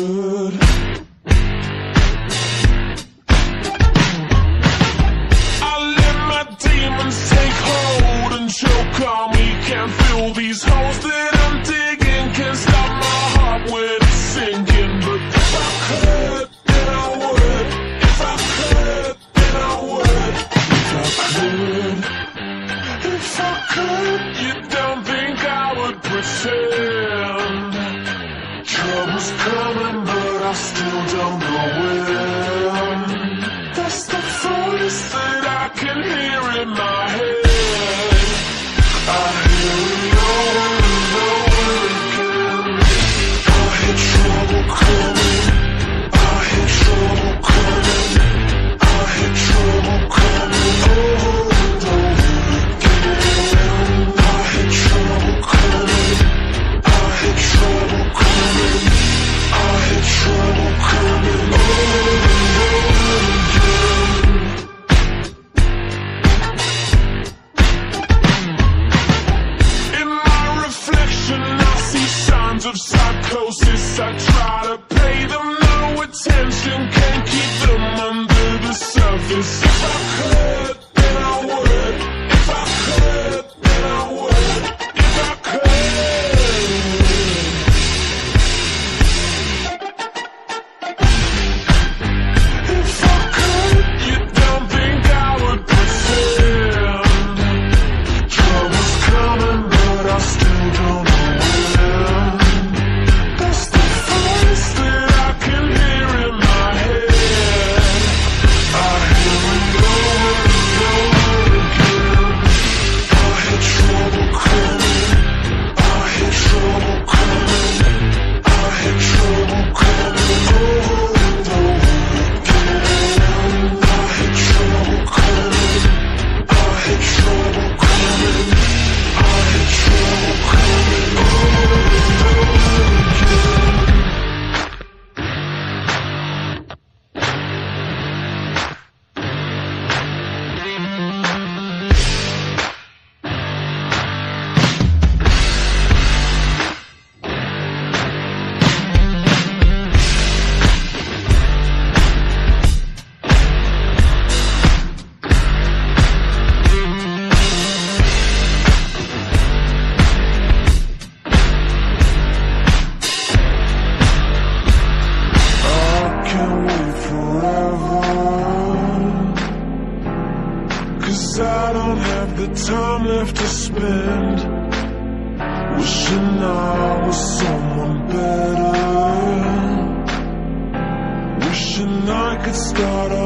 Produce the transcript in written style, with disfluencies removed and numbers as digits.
could. I let my demons take hold and choke on me. Can't fill these holes that I'm digging. Can't stop my heart when it's sinking. But if I could, then I would. If I could, then I would. If I could, if I could. You don't think I would pretend? Trouble's coming, but I still don't know when. That's the voice that I can hear in my head. I hear it over and over again. I hear trouble coming. I hear trouble coming. I hear trouble coming over and over again. I hear trouble coming. I hear trouble coming. I hear trouble coming over and over again. In my reflection, I see signs of psychosis. I try to pay them no attention, can't keep them under the surface. If I could, then I would. If I could, then I would. If I could. If I could, you don't think I would pretend? Trouble's coming, but I still don't know when. That's the voice that I can hear in my head. I hear it over and over again. I hear trouble coming. I hear trouble coming. I hear trouble coming over and over again. I hear trouble coming. I hear trouble coming. I hear trouble coming over and over again. I can't wait forever, 'cause I don't have the time left to spend wishing I was someone better, wishing I could start